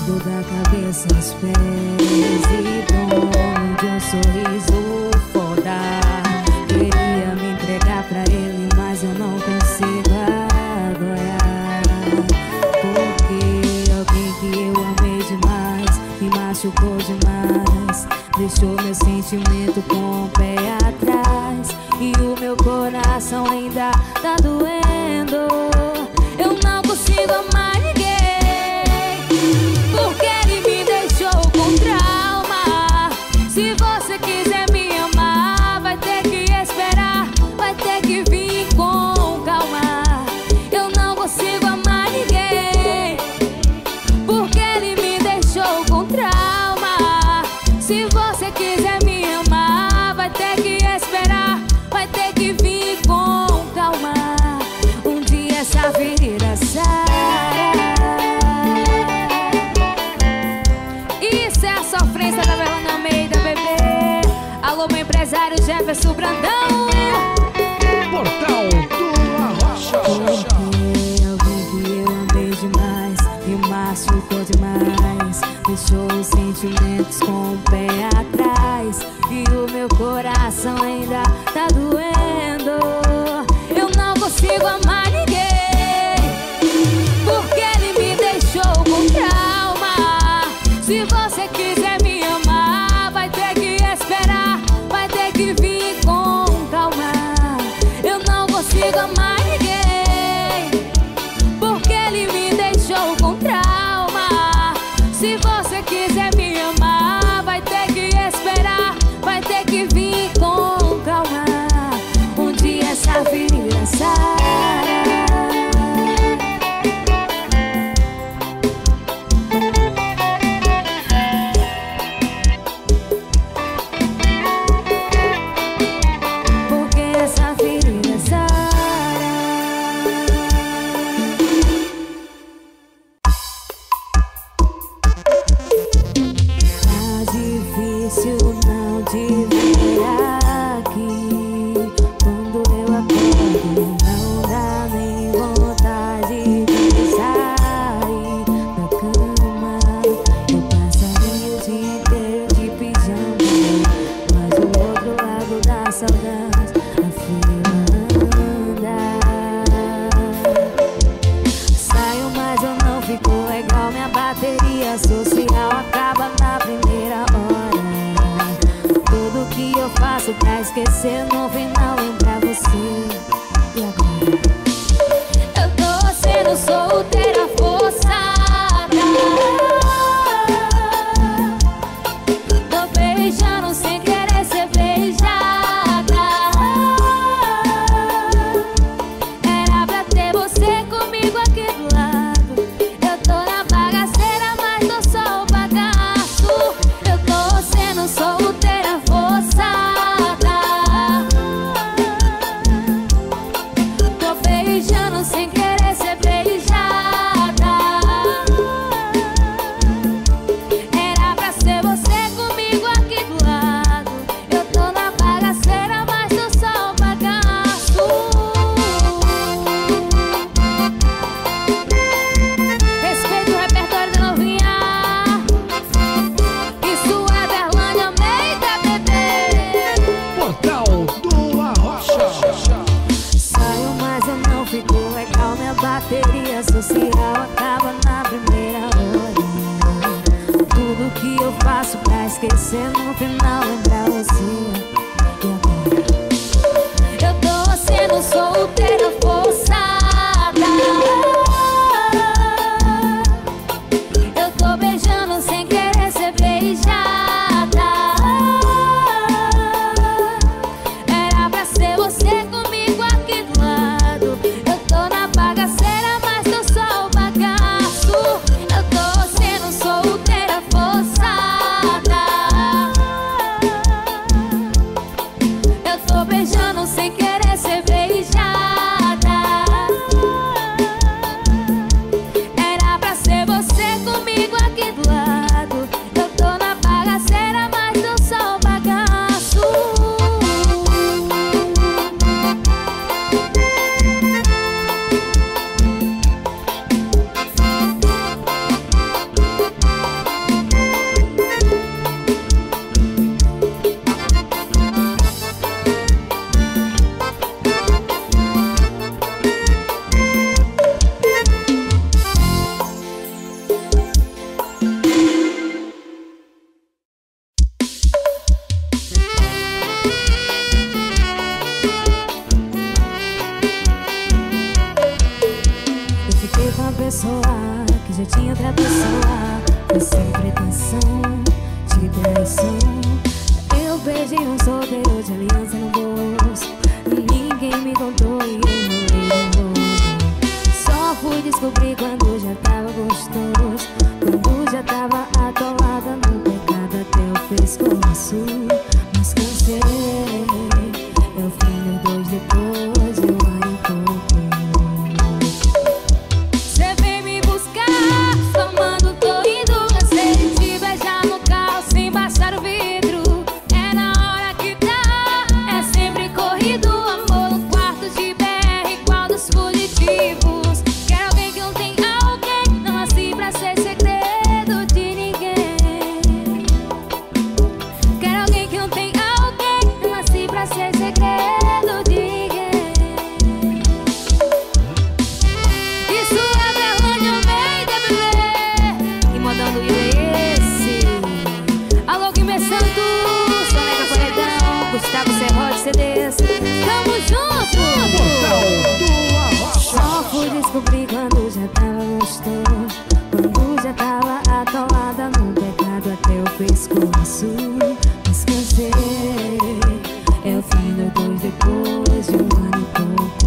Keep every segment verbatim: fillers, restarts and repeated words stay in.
Tudo da cabeça aos pés e dono de um sorriso foda. Queria me entregar pra ele, mas eu não consigo agora. Porque alguém que eu amei demais me machucou demais, deixou meu sentimento com o pé atrás, e o meu coração ainda tá doendo. Eu não consigo amar ninguém, porque ele me deixou com trauma. Se você quiser me amar, vai ter que esperar, vai ter que vir com calma. Eu não consigo amar ninguém, porque ele me deixou com trauma. Se você quiser me amar, vai ter que esperar, vai ter que vir com calma. Um dia essa ferida sara. Isso é a sofrência da Verônica Almeida, bebê. Alô, meu empresário Jefferson Brandão. Portal do Arrocha. Porque alguém que eu amei demais me machucou demais, deixou os sentimentos com o pé atrás, e o meu coração ainda tá doendo. Eu não consigo amar ninguém, porque ele me deixou com trauma. Se você quiser me amar, vai ter que esperar, vai ter que vir com calma. Eu não consigo amar ninguém, porque ele me deixou com trauma. Se você quiser me amar, vai ter que esperar, vai ter que vir com calma. Um dia essa ferida sara. Porque essa ferida sara. Tá difícil não te ver aqui. Quando eu acordo, não dá nem vontade de sair da cama. Eu passaria o dia inteiro de pijama, mas do outro lado da saudade a fila anda. Saio, mas eu não fico legal. Minha bateria social acaba na primeira hora. Tudo que eu faço pra esquecer, no final lembrar você. E agora? Eu tô sendo solteira forçada, tô beijando sem querer ser beijada. Era pra ter você comigo aqui do lado. Eu tô na bagaceira, mas tô só o bagaço. Eu tô sendo solteira forçada, tô beijando sem querer ser beijada. Era pra ser você comigo aqui do lado. Eu tô na bagaceira, mas tô só o bagaço. Respeita o repertório da novinha. Isso é Berlândia Almeida, bebê. Portal do Arrocha. Saio, mas eu não fico legal. Minha bateria social acaba na primeira hora. Tudo que eu faço pra esquecer, no final lembrar você. E agora? Eu tô sendo solteira forçada, eu tô beijando sem querer ser beijada. Era pra ser você comigo aqui do lado. Eu tô na bagaceira, mas tô só o bagaço. Eu tô sendo solteira forçada, teve uma pessoa que já tinha outra pessoa, foi sem pretensão de traição. Eu beijei um solteiro de aliança no bolso, ninguém me contou e enrolei no rolo. Só fui descobrir quando já tava gostoso, quando já tava atolada no pecado até o pescoço. Mas cansei, eu fui dois depois de um ano e pouco. Cê vem me buscar, tomando tô indo, cansei de te beijar no carro sem baixar o vidro. É na hora que dá, é sempre corrido, amor no quarto de B R igual dos fugitivos. Quero alguém que não tem alguém, não nasci pra ser segredo de ninguém. Quero alguém que não tem alguém, não nasci pra ser segredo de ninguém. Isso é Verlane Almeida, bebê. E mandando esse. Alô, Guimê Santos, Soneca Paredão, Gustavo Serrote, C Ds. Tamo junto! Portal do Arrocha. Só fui descobrir quando já tava gostoso, quando já tava atolada no pecado até o pescoço. Mas cansei, eu fui no dois depois de um ano e pouco.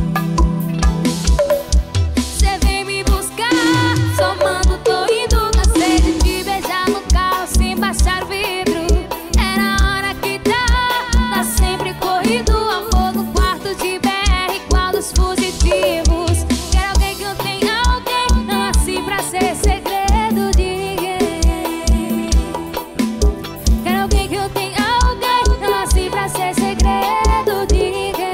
Cê vem me buscar, somando tô indo, cansei de te beijar no carro sem baixar o vidro. É na hora que dá, tá sempre corrido, amor no quarto de B R igual dos fugitivos. Quero alguém que não tem alguém, não nasci pra ser segredo de ninguém. Quero alguém que não tem alguém, não nasci pra ser segredo de ninguém.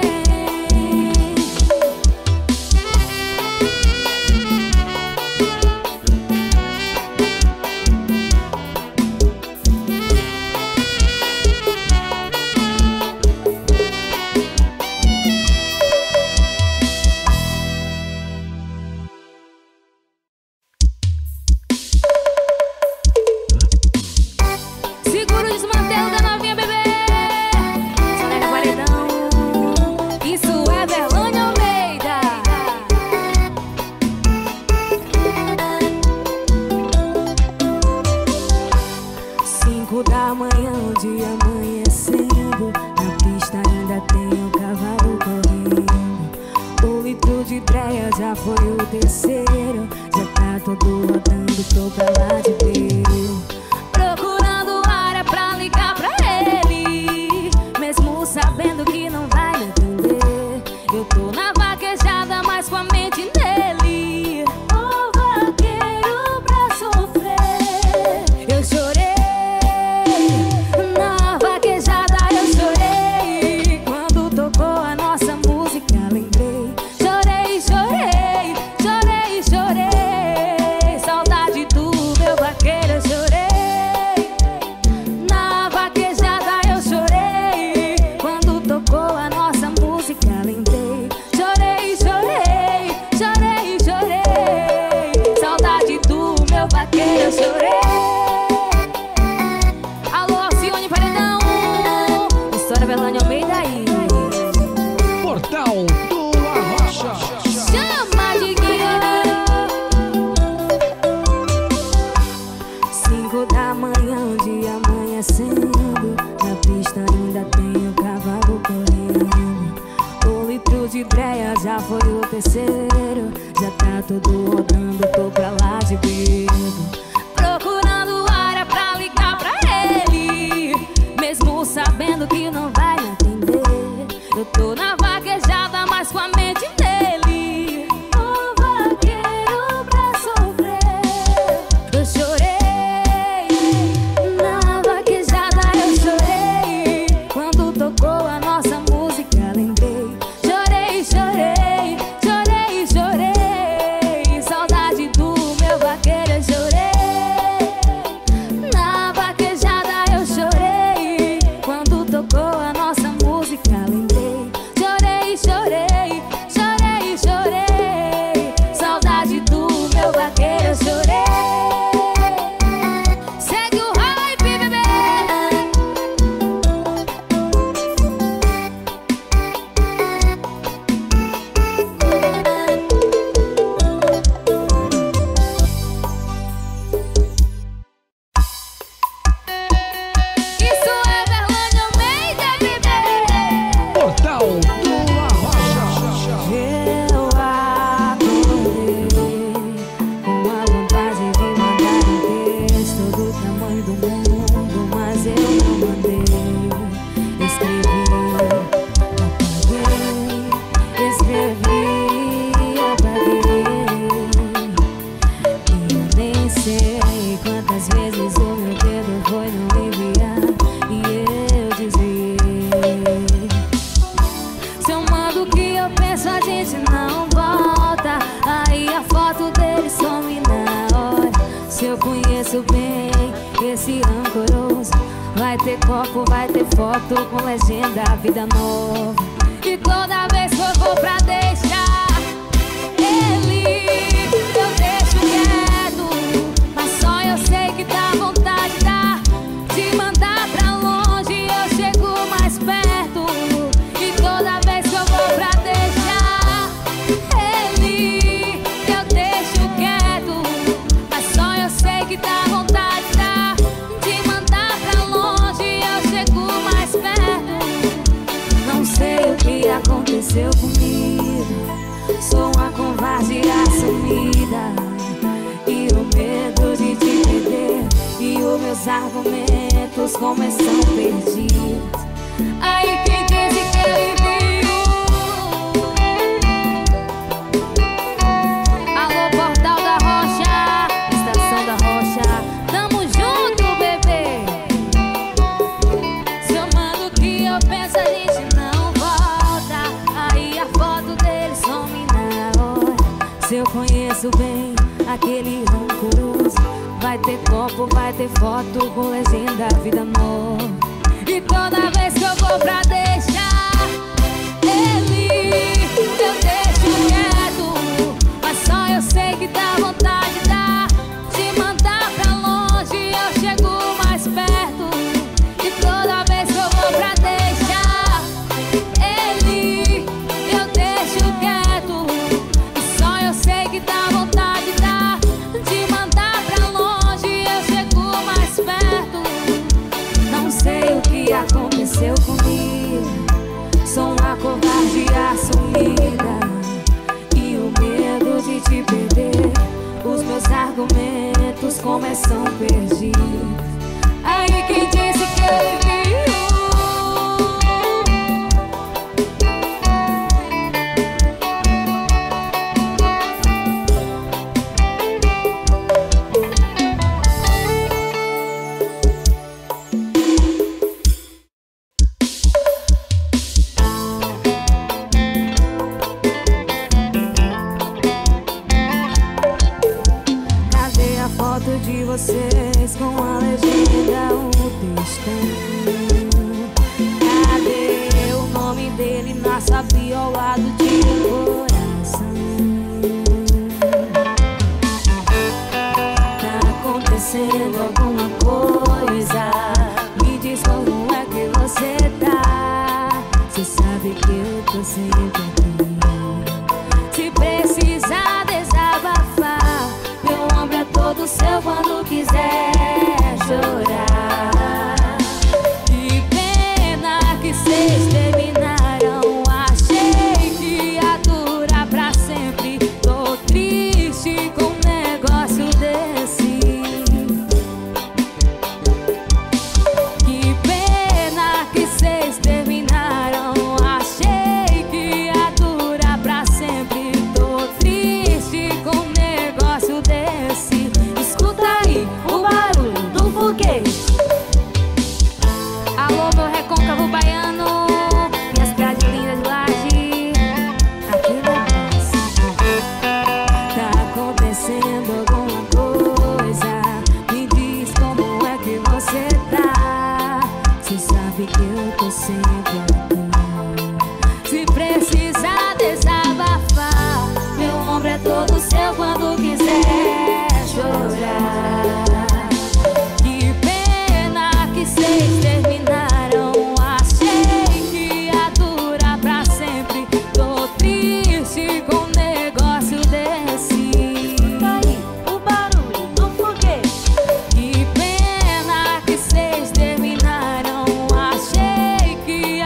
Segura o desmantelo da novinha, bebê. Soneca Paredão, isso é Verlane Almeida. Cinco da manhã, o dia amanhecendo, na pista ainda tem o cavalo correndo. O litro de dreia já foi o terceiro, já tá todo rodando, tô pra lá de Breu. Procurando área pra ligar pra ele, mesmo sabendo que não vai me atender. Eu tô na vaquejada, mas com a mente nele. O vaqueiro pra sofrer. Eu chorei na vaquejada, eu chorei quando tocou a nossa música, lembrei. Chorei, chorei, chorei, chorei, saudade do meu vaqueiro, eu chorei. Na vaquejada eu chorei quando tocou a nossa música, lembrei. Chorei, chorei, chorei, chorei, saudade do meu vaqueiro, eu chorei. Alô, Alcione Paredão, história Verlane Almeida aí. Portal do Arrocha. Chama de guia. Cinco da manhã, o dia amanhecendo, na pista ainda tem o cavalo correndo. O litro de dreia já foi o terceiro, já tá todo rodando, tô pra lá de Breu. Procurando área pra ligar pra ele, mesmo sabendo que não vai me atender. Eu tô na vaquejada, mas com a mente nele. O vaqueiro pra sofrer. Eu chorei na vaquejada, eu chorei quando tocou a nossa música, lembrei. Chorei, chorei, chorei, chorei, saudade do meu vaqueiro, eu chorei. conheço bem esse rancoroso. Vai ter copo, vai ter foto com legenda vida nova. E toda vez que eu vou pra deixar ele, eu deixo quieto. Mas só eu sei que dá vontade dá de mandar pra longe, eu chego mais perto. E toda vez que eu vou pra deixar ele, eu deixo quieto. Mas só eu sei que dá vontade dá de mandar pra longe, eu chego mais perto. Não sei o que aconteceu comigo, sou uma covarde assumida. E o medo de te perder, e os meus argumentos como estão perdidos. Aí quem disse que ele viu? Alô, Portal da Rocha, Estação da Rocha, tamo junto, bebê. Se eu mando o que eu penso, a gente não volta. Aí a foto dele some na hora. Se eu conheço bem aquele rancoroso, vai ter copo, vai ter foto com legenda vida nova. E toda vez que eu vou pra deixar ele, eu deixo quieto. Mas só eu sei que dá vontade dá de mandar pra longe, eu chego mais perto. E toda vez que eu vou pra deixar ele, eu deixo quieto. E só eu sei que dá vontade dá de mandar pra longe, eu chego mais perto. Não sei o que aconteceu comigo, sou uma covarde assumida. E o medo de te perder, os meus argumentos começam perdidos. Aí quem disse que ele viu? De vocês com a legenda, um textão. Cadê o nome dele na sabia ao lado de um coração? Tá acontecendo alguma coisa, me diz como é que você tá. Cê sabe que eu tô sempre aqui, se precisar desabafar, meu ombro é todo seu quando quiser chorar. Que pena que cês terminaram, achei que ia durar pra sempre. Tô triste com um negócio desse. Que pena que cês terminaram, achei que ia durar pra sempre. Tô triste com um negócio desse. Escuta aí o barulho do foguete. Alô, meu recôncavo baiano, minhas praias lindas de Laje, aqui no Brasil. Tá acontecendo alguma coisa, me diz como é que você tá. Cê sabe que eu tô sempre aqui, se precisar desabafar, meu ombro é todo seu quando quiser chorar. Que pena que cês terminaram, achei que ia durar pra sempre. Tô triste com um negócio desse. Aí, o barulho do foguete. Que pena que cês terminaram, achei que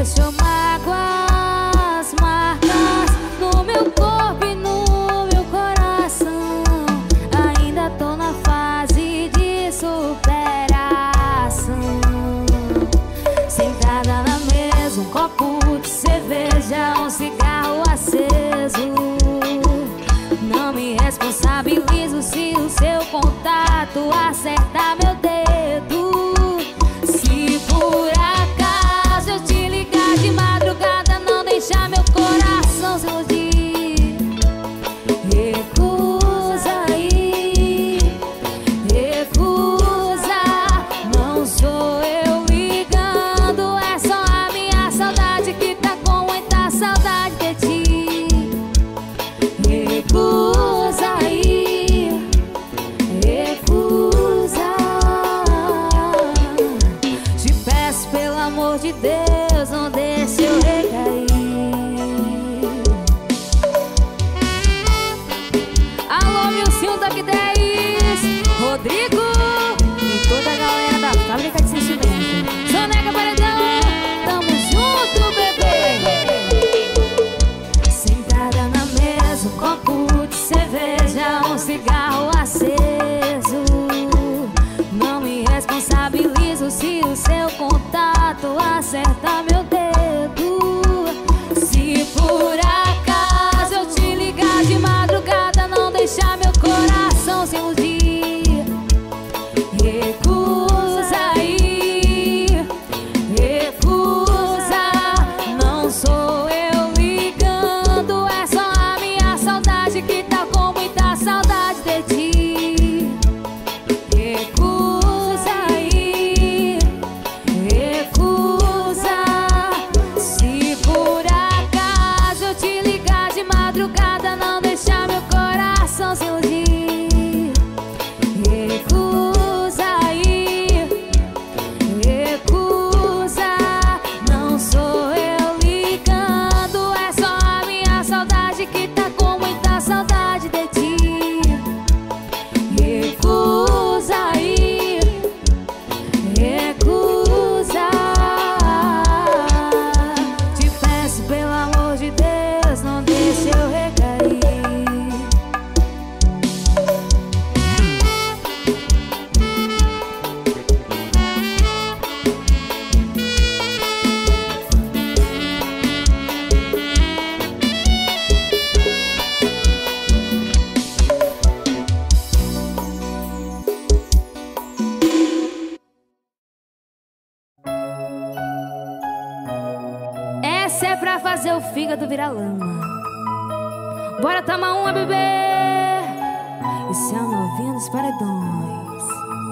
deixou mágoas, marcas no meu corpo e no meu coração. Ainda tô na fase de superação. Sentada na mesa, um copo de cerveja, um cigarro aceso. Não me responsabilizo se o seu contato acertar meu dedo. Se por acaso eu te ligar de madrugada, não deixar meu coração se iludir. Recusa aí, recusa. Não sou eu ligando, é só a minha saudade que tá com muita saudade de ti. Recusa aí, recusa. Te peço pelo amor de Deus, não deixe eu recair. Alô, Milcinho da Q dez, Rodrigo e toda a galera da Fábrica de Sentimento. Soneca Paredão, tamo junto, bebê. Sentada na mesa, um copo de cerveja, um cigarro aceso. Não me responsabilizo se o seu contato acertar meu dedo. Se por acaso eu te ligar de madrugada, não deixar meu coração se iludir. Recusa aí, recusa. Não sou eu ligando, é só a minha saudade que tá com muita saudade de ti. Recusa aí, recusa. Se por acaso eu te ligar de madrugada, não deixar meu coração se iludir. Recusa aí, recusa. Não sou eu ligando, é só a minha saudade que tá com muita saudade de ti. Recusa aí, recusa. Te peço pelo amor de Deus, não deixe eu recair. Essa é pra fazer o fígado virar lama. Bora tomar uma, bebê. Isso é a novinha dos paredões.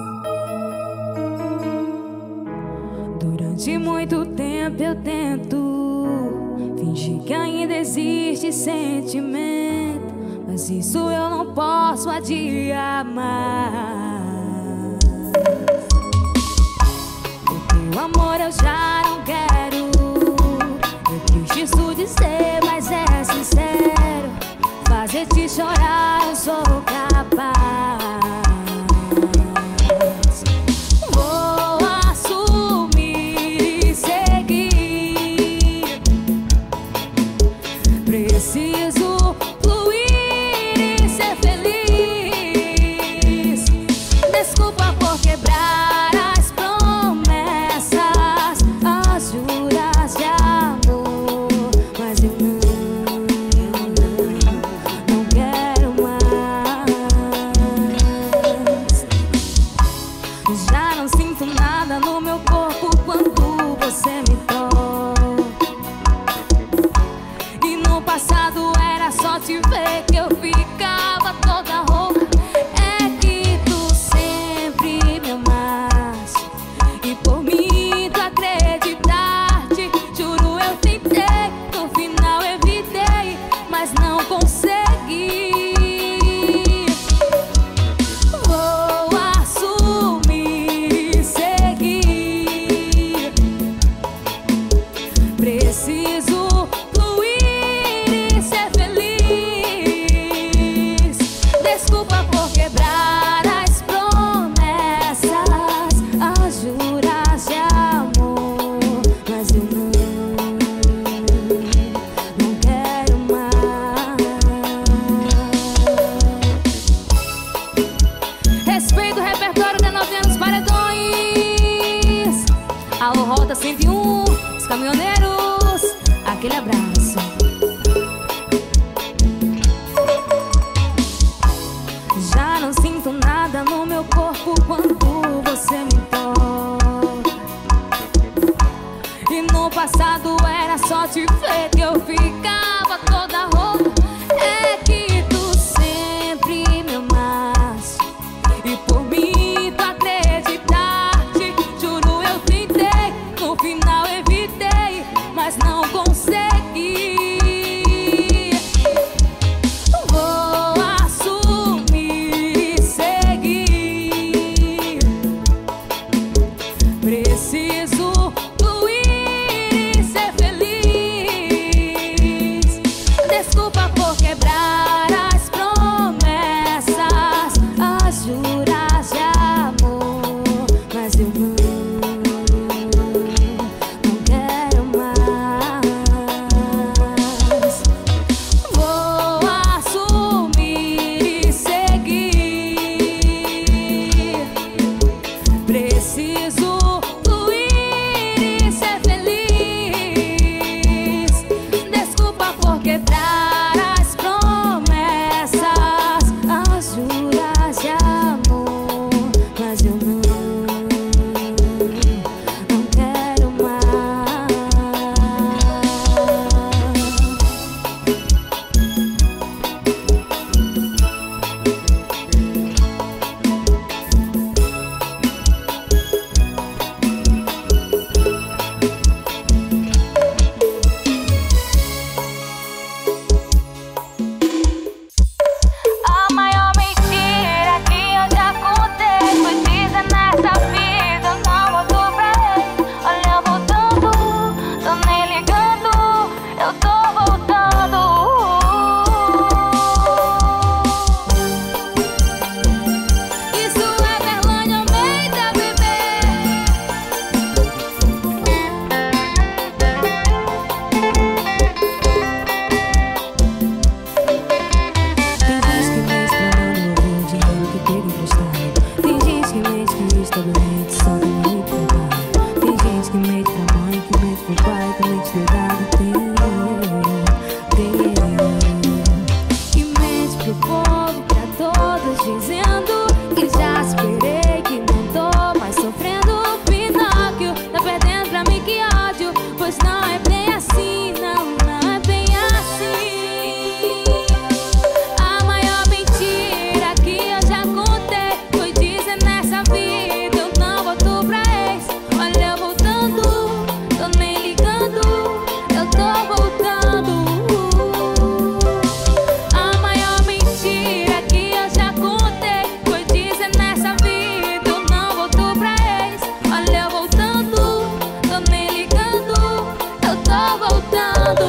Durante muito tempo eu tento fingir que ainda existe sentimento, mas isso eu não posso adiar mais. O teu amor eu já não quero. É triste isso dizer, mas é sincero. Fazer te chorar eu sou capaz. Vou assumir e seguir. Preciso fluir e ser feliz. Desculpa por quebrar as promessas, as juras de amor, mas eu não, não quero mais. Já não sinto nada no meu corpo quando você me toca. E no passado era só te ver que eu ficava toda rouca. É que tu sempre me amaste, e por mim tu acreditar-te, juro eu tentei, no final evitei, mas não consegui. Vou assumir e seguir. Preciso fluir e ser feliz. Desculpa por quebrar as promessas, as juras de amor, mas eu não, aquele abraço. Já não sinto nada no meu corpo quando você me toca. E no passado era só te ver que eu ficava toda rouca. É que tu sempre me amaste e por mim tu acreditaste. Juro eu tentei, no final evitei, mas não consegui. Vou assumir e seguir. Preciso fluir e ser feliz. Desculpa por quebrar as promessas, as juras de amor, mas eu não, não quero mais. Vou assumir e seguir. Preciso fluir e ser feliz. Desculpa por quebrar as promessas, as juras de amor, mas eu não, não quero mais. A maior mentira que eu já contei foi dizer nessa vida eu não volto pra ele. Olha eu voltando, tô nem ligando, eu tô voltando. Isso é Verlane Almeida, bebê. Tem gente que mente pra não devolver o dinheiro que pega emprestado. Tem gente que mente que está doente só pra me provar. Tem gente que mente pra mãe, que mente pro pai, que mente dedado. Tem, tem que mente pro povo, pra todos, dizendo que já esperei, que não tô mais sofrendo. Pinóquio tá perdendo pra mim, que ódio. Pois não é bem assim, não, não é bem assim. A maior mentira que eu já contei foi dizer nessa vida eu não volto pra ex. Olha eu voltando, tô nem ligando, eu tô voltando. A maior mentira que eu já contei foi dizer nessa vida eu não volto pra ex. Olha eu voltando, tô nem ligando, eu tô voltando.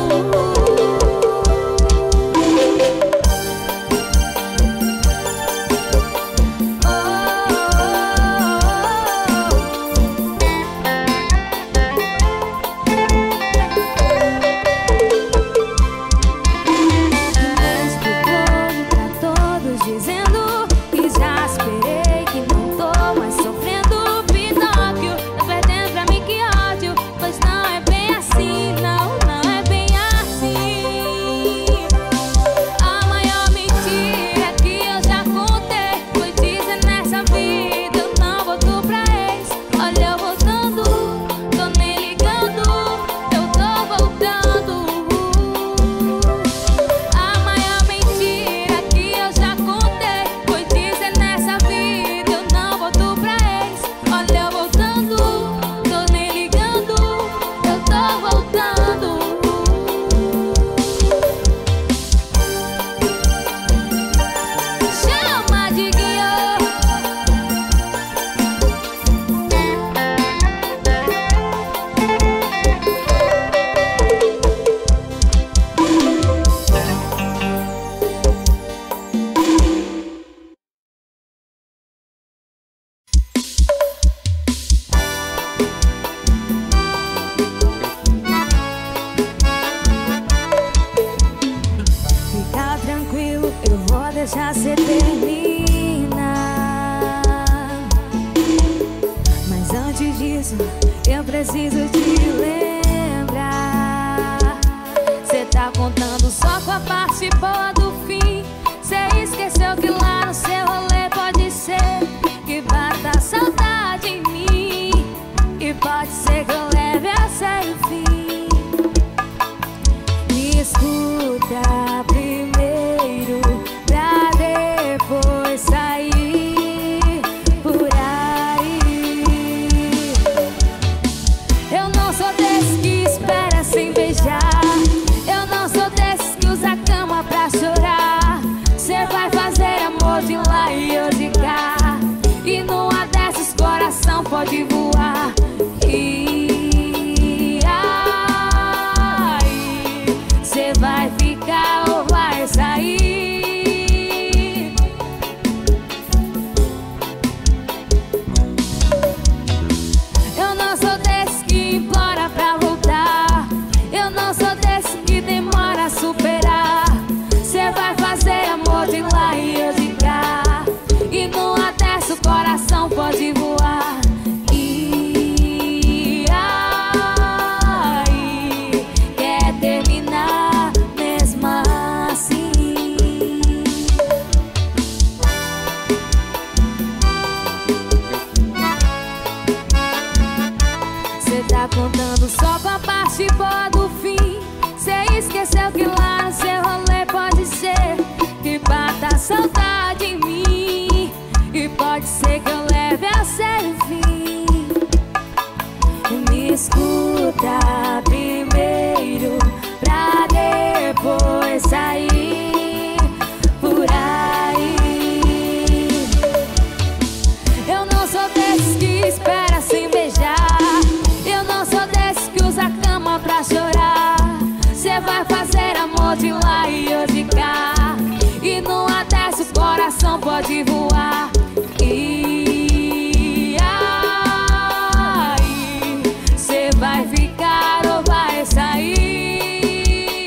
Mas pro povo, pra todos, dizendo que já esperei, que não tô mais sofrendo. Pinóquio tá perdendo pra mim, que ódio. Pois não é bem assim, não, não é bem assim. A maior mentira que eu já contei foi dizer nessa vida eu não volto pra ex. Olha eu voltando, tô nem ligando, eu tô voltando. A maior mentira que eu já contei foi dizer nessa vida eu não volto pra ex. Olha eu voltando, tô nem ligando, eu tô voltando. Chama de guiô. Fica tranquilo, eu vou deixar cê terminar. Mas antes disso, eu preciso te lembrar coração pode voar. E aí, cê vai ficar ou vai sair? Eu não sou desse que implora pra voltar. Eu não sou desse que demora a superar. Cê vai fazer amor de lá e eu de cá. E numa dessa o coração pode voar. E aí, quer terminar mesmo assim? Cê tá contando só com a parte boa do fim. Cê esqueceu que lá no seu rolê pode ser que bata saudade em mim. E pode ser que eu leve a sério o fim. Me escuta primeiro pra depois sair por aí. Eu não sou desses que espera sem beijar. Eu não sou desses que usa a cama pra chorar. Cê vai fazer amor de lá e eu de cá. E numa dessa o coração pode voar. E aí, cê vai ficar ou vai sair?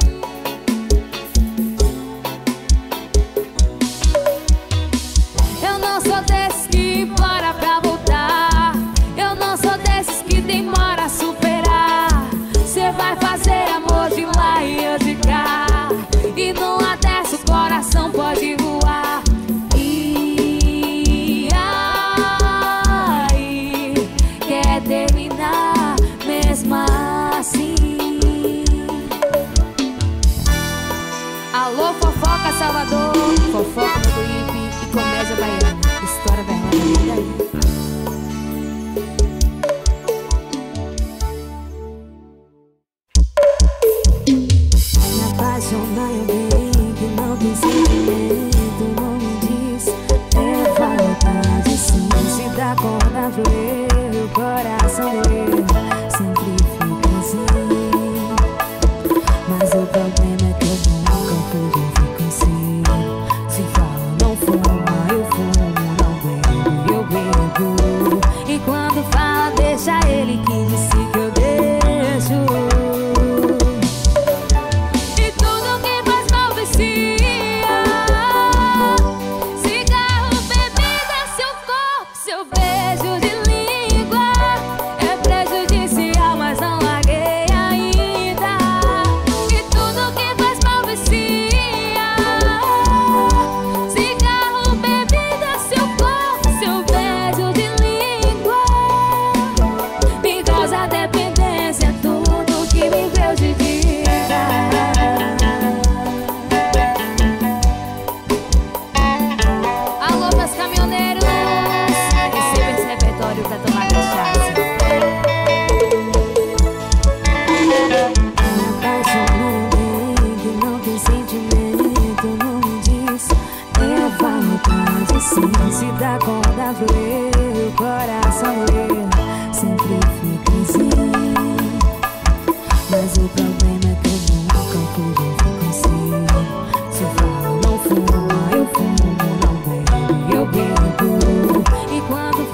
Eu não sou desses que implora pra voltar. Eu não sou desses que demora a superar. Cê vai fazer amor de lá e eu de cá. E numa dessa o coração pode voar. E aí, quer terminar mesmo assim? Alô, fofoca Salvador, fofoca no clipe e comédia baiana. História verdadeira aí. Me apaixonar em alguém que não tem sentimento, não me diz, é vontade sim. Se dá corda pro eu, o coração doer, sempre fica assim. Mas o problema é que eu nunca pude ouvir consigo. Se fala não fuma, eu fumo, não bebo, eu bebo. E quando fala deixa ele que disse que eu deixo. E tudo que faz mal vicia. Cigarro, bebida, seu corpo, seu beijo de língua. É prejudicial, mas não larguei ainda. E tudo que faz mal vicia. Cigarro, bebida, seu corpo, seu beijo de língua. Me causa dependência, tudo que me prejudica. Alô, meus caminhoneiros, receba esse repertório pra tomar cachaça. Me apaixonar em alguém que não tem sentimento, não me diz, é vontade sim. Se dá corda pro eu, o coração doer, sempre fica assim. Mas o problema é que eu nunca pude ouvir consigo. Se fala não fuma, eu fumo, não bebo, eu bebo. E quando